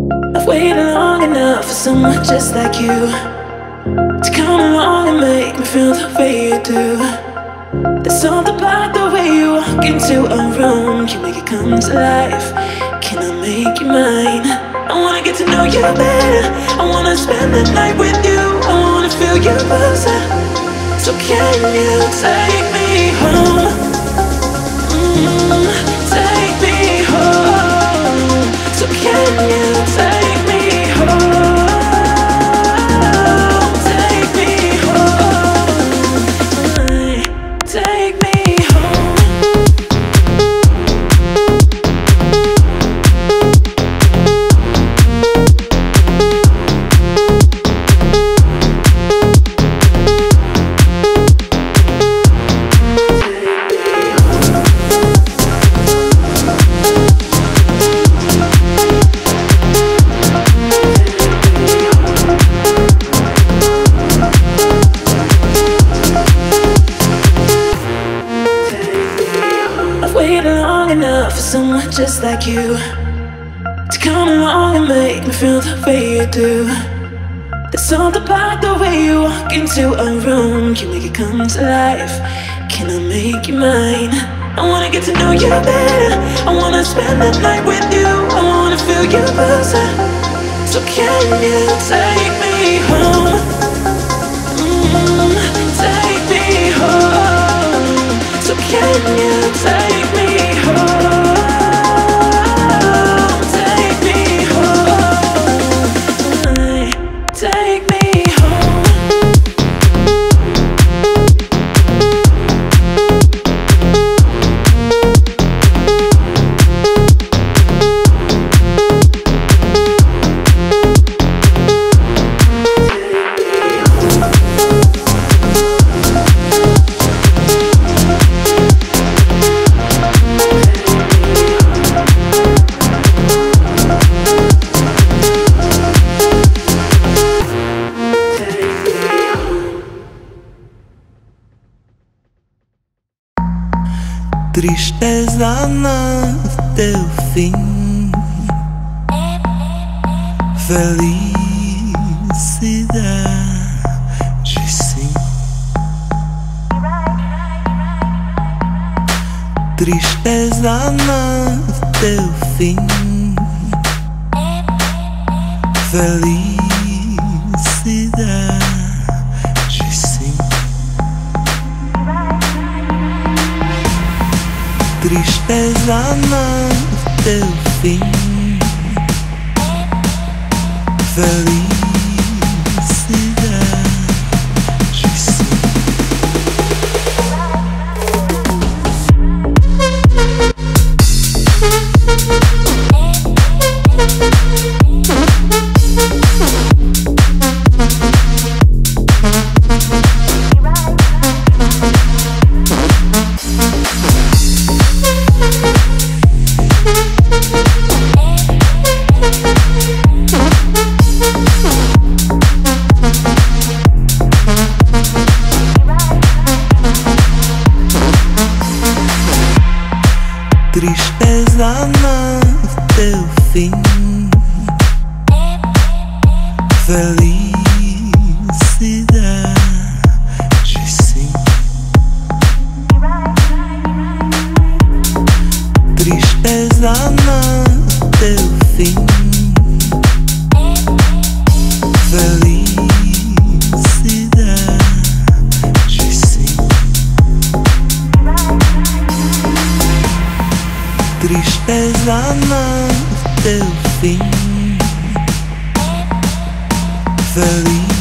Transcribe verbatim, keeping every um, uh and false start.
I've waited long enough for someone just like you to come along and make me feel the way you do. There's something about the way you walk into a room, you make it come to life. Can I make you mine? I wanna get to know you better, I wanna spend the night with you, I wanna feel you closer. So can you take me home? Mm, take me home. So can you take me home? Take me home. Take me home. For someone just like you to come along and make me feel the way you do. There's something about the way you walk into a room, you make it come to life. Can I make you mine? I wanna get to know you better, I wanna spend the night with you, I wanna feel you closer. So can you take me home? Mm, take me home. So can you take me home? Tristeza não teu fim, felicidade sim. Tristeza não teu fim, felicidade sim. Tristeza não teu fim, felicidade sim. Tristeza não teu fim, felicidade sim. Tristeza não teu fim, felicidade sim. Tristeza não teu fim, felicidade.